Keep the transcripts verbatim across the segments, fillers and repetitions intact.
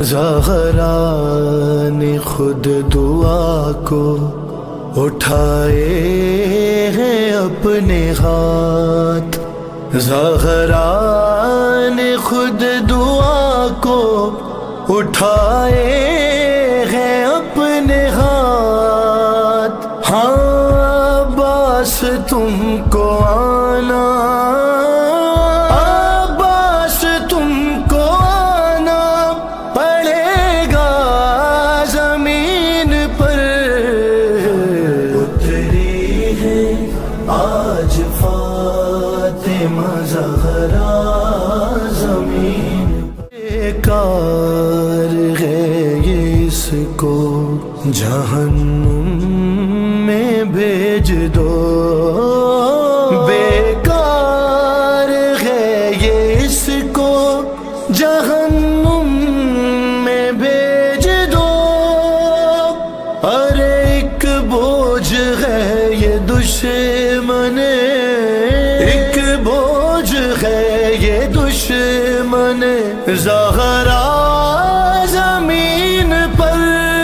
زہرا نے خود دعا کو اٹھائے ہیں اپنے ہاتھ، زہرا نے خود دعا کو اٹھائے ہیں اپنے ہاتھ۔ ہاں عباس تم کو آنا، عباس تم کو آنا پڑے گا زمین پر۔ اتری ہے آج فاطمہ زہرا زمین پر، بیکار ہے یہ اس کو جہنم میں بھیج دو، بیکار ہے یہ اس کو جہنم میں بھیج دو۔ ارے ایک بوجھ ہے یہ دشمن، ایک بوجھ ہے یہ دشمن زہرا زمین پر۔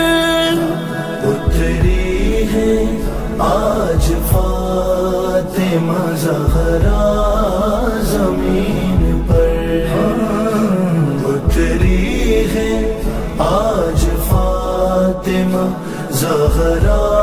اتری ہے آج فاطمہ زہرا زمین پر، اتری ہے آج فاطمہ زہرا